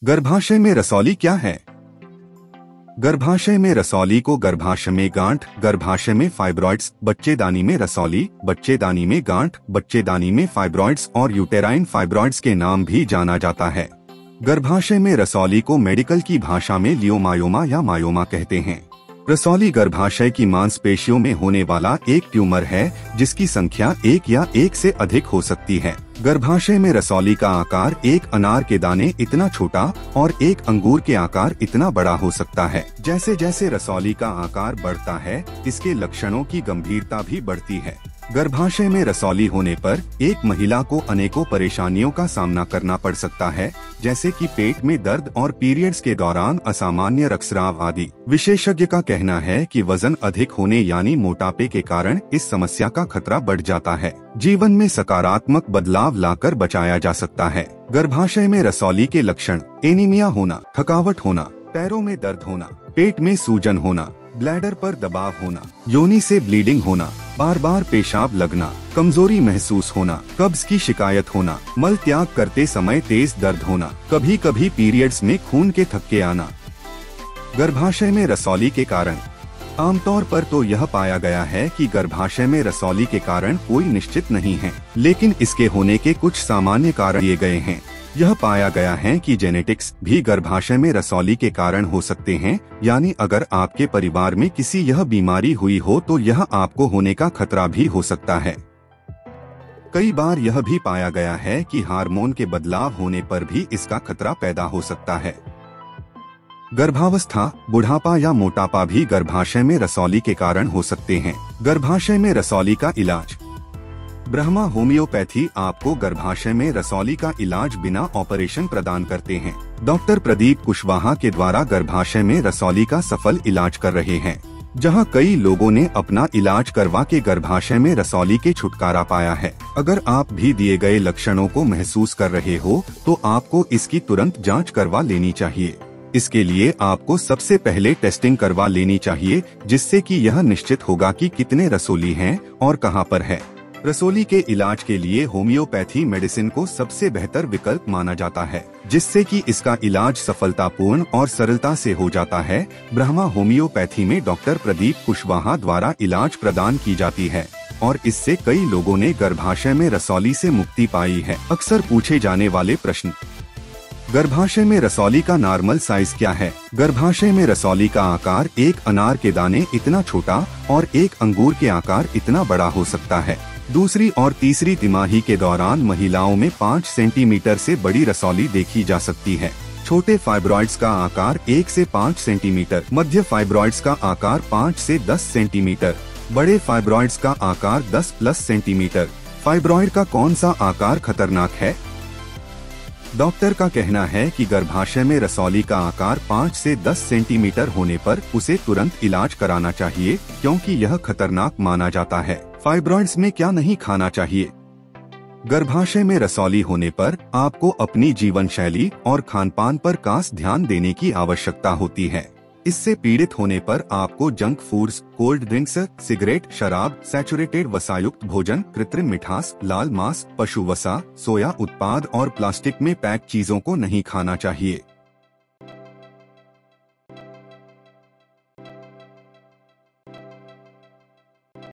गर्भाशय में रसौली क्या है? गर्भाशय में रसौली को गर्भाशय में गांठ, गर्भाशय में फाइब्रॉइड्स, बच्चेदानी में रसौली, बच्चेदानी में गांठ, बच्चेदानी में फाइब्रॉइड्स और यूटेराइन फाइब्रॉइड्स के नाम भी जाना जाता है। गर्भाशय में रसौली को मेडिकल की भाषा में लियोमायोमा या मायोमा कहते हैं। रसौली गर्भाशय की मांसपेशियों में होने वाला एक ट्यूमर है जिसकी संख्या एक या एक से अधिक हो सकती है। गर्भाशय में रसौली का आकार एक अनार के दाने इतना छोटा और एक अंगूर के आकार इतना बड़ा हो सकता है। जैसे जैसे रसौली का आकार बढ़ता है, इसके लक्षणों की गंभीरता भी बढ़ती है। गर्भाशय में रसौली होने पर एक महिला को अनेकों परेशानियों का सामना करना पड़ सकता है, जैसे कि पेट में दर्द और पीरियड्स के दौरान असामान्य रक्तस्राव आदि। विशेषज्ञ का कहना है कि वजन अधिक होने यानी मोटापे के कारण इस समस्या का खतरा बढ़ जाता है। जीवन में सकारात्मक बदलाव लाकर बचाया जा सकता है। गर्भाशय में रसौली के लक्षण: एनीमिया होना, थकावट होना, पैरों में दर्द होना, पेट में सूजन होना, ब्लैडर पर दबाव होना, योनि से ब्लीडिंग होना, बार बार पेशाब लगना, कमजोरी महसूस होना, कब्ज की शिकायत होना, मल त्याग करते समय तेज दर्द होना, कभी कभी पीरियड्स में खून के थक्के आना। गर्भाशय में रसौली के कारण: आमतौर पर तो यह पाया गया है कि गर्भाशय में रसौली के कारण कोई निश्चित नहीं है, लेकिन इसके होने के कुछ सामान्य कारण दिए गए हैं। यह पाया गया है कि जेनेटिक्स भी गर्भाशय में रसौली के कारण हो सकते हैं, यानी अगर आपके परिवार में किसी यह बीमारी हुई हो तो यह आपको होने का खतरा भी हो सकता है। कई बार यह भी पाया गया है कि हार्मोन के बदलाव होने पर भी इसका खतरा पैदा हो सकता है। गर्भावस्था, बुढ़ापा या मोटापा भी गर्भाशय में रसौली के कारण हो सकते हैं। गर्भाशय में रसौली का इलाज: ब्रह्मा होम्योपैथी आपको गर्भाशय में रसौली का इलाज बिना ऑपरेशन प्रदान करते हैं। डॉक्टर प्रदीप कुशवाहा के द्वारा गर्भाशय में रसौली का सफल इलाज कर रहे हैं, जहां कई लोगों ने अपना इलाज करवा के गर्भाशय में रसौली के छुटकारा पाया है। अगर आप भी दिए गए लक्षणों को महसूस कर रहे हो तो आपको इसकी तुरंत जांच करवा लेनी चाहिए। इसके लिए आपको सबसे पहले टेस्टिंग करवा लेनी चाहिए, जिससे कि यह निश्चित होगा कि कितने रसौली हैं और कहां पर है। रसौली के इलाज के लिए होम्योपैथी मेडिसिन को सबसे बेहतर विकल्प माना जाता है, जिससे कि इसका इलाज सफलतापूर्ण और सरलता से हो जाता है। ब्रह्मा होम्योपैथी में डॉक्टर प्रदीप कुशवाहा द्वारा इलाज प्रदान की जाती है और इससे कई लोगों ने गर्भाशय में रसौली से मुक्ति पाई है। अक्सर पूछे जाने वाले प्रश्न: गर्भाशय में रसौली का नॉर्मल साइज क्या है? गर्भाशय में रसौली का आकार एक अनार के दाने इतना छोटा और एक अंगूर के आकार इतना बड़ा हो सकता है। दूसरी और तीसरी तिमाही के दौरान महिलाओं में 5 सेंटीमीटर से बड़ी रसौली देखी जा सकती है। छोटे फाइब्रॉइड्स का आकार 1 से 5 सेंटीमीटर, मध्य फाइब्रॉइड्स का आकार 5 से 10 सेंटीमीटर, बड़े फाइब्रॉइड्स का आकार 10+ सेंटीमीटर। फाइब्रॉइड का कौन सा आकार खतरनाक है? डॉक्टर का कहना है कि गर्भाशय में रसौली का आकार 5 से 10 सेंटीमीटर होने पर उसे तुरंत इलाज कराना चाहिए, क्योंकि यह खतरनाक माना जाता है। फाइब्रॉइड्स में क्या नहीं खाना चाहिए? गर्भाशय में रसौली होने पर आपको अपनी जीवन शैली और खानपान पर खास ध्यान देने की आवश्यकता होती है। इससे पीड़ित होने पर आपको junk foods, cold drinks, cigarette, शराब, सैचुरेटेड वसायुक्त भोजन, कृत्रिम मिठास, लाल मांस, पशु वसा, सोया उत्पाद और प्लास्टिक में पैक चीजों को नहीं खाना चाहिए।